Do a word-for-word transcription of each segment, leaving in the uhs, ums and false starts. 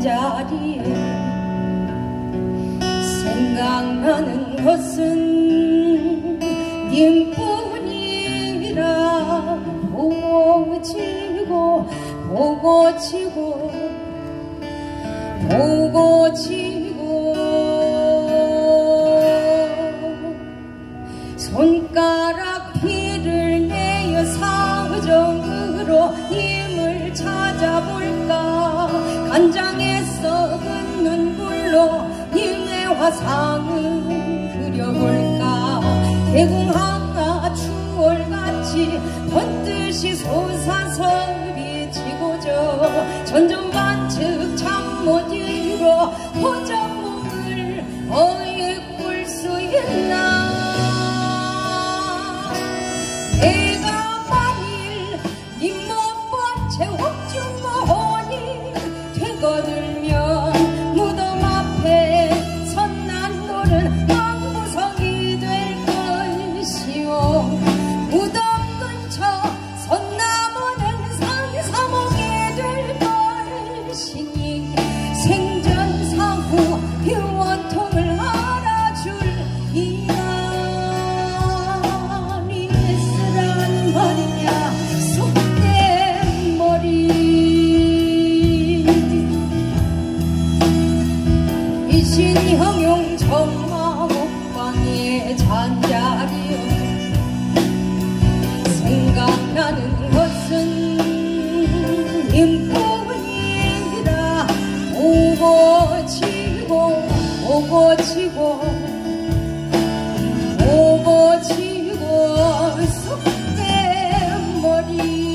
잔자리에 생각나는 것은 님뿐이라. 보고 지고 보고 지고 보고 지고 손가락 피를 내어 사정으로 님을 찾아볼까. 간장에 썩은 눈물로 님의 화상을 그려볼까. 대궁하나 추월같이 번듯이 솟아서리 지고져 전전반측 잠 못 이루어 호적 몸을 어이 꿀 수 있나. 내가 만일 님 못 본 채 옥중모혼이 되거들면 무덤 앞에 선난돌은 왕구석이 될 것이오. 무덤 근처 선나무는 상사목이 될 것이니 생전 사후 유언통을 알아줄이나. 미스란 말이냐 속된 머리. 이신형용 정마 목방의 잔자리여 생각나는 것은 님뿐이라. 보고 지고 보고 지고 보고 지고 속된 머리.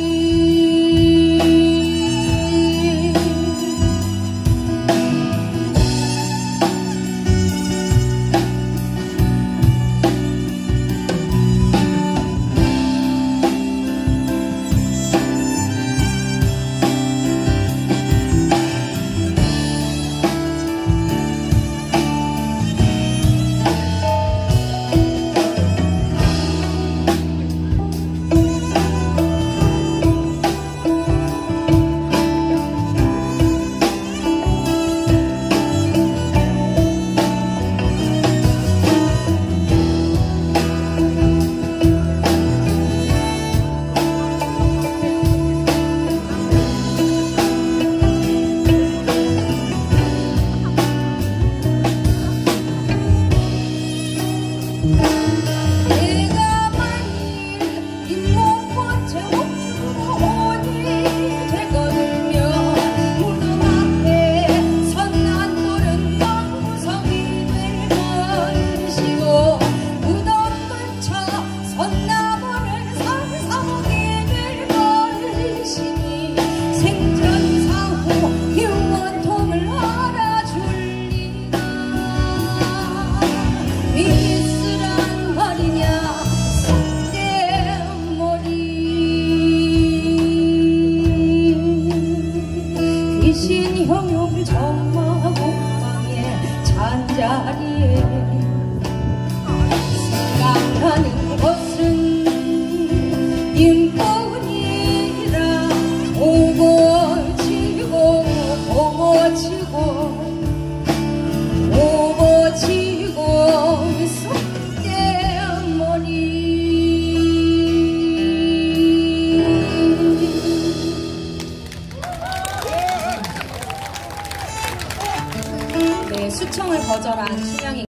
내가 만일 님 못 본 채 옥중모혼이 되거들면 무덤 앞에 선난돌은 왕구석이 될 것이고 무덤 근처 선나무는 상사목이 될 것이니 생전 사후 유언통을 알아줄리나. 미스란 말이냐 속된 머리. 귀신 형용 정마 목방의 잔자리에 생각나는 것은 님뿐이라. 보고 지고 보고 지고 보고 지고 속된 머리. 네, 수청을 거절한 춘향이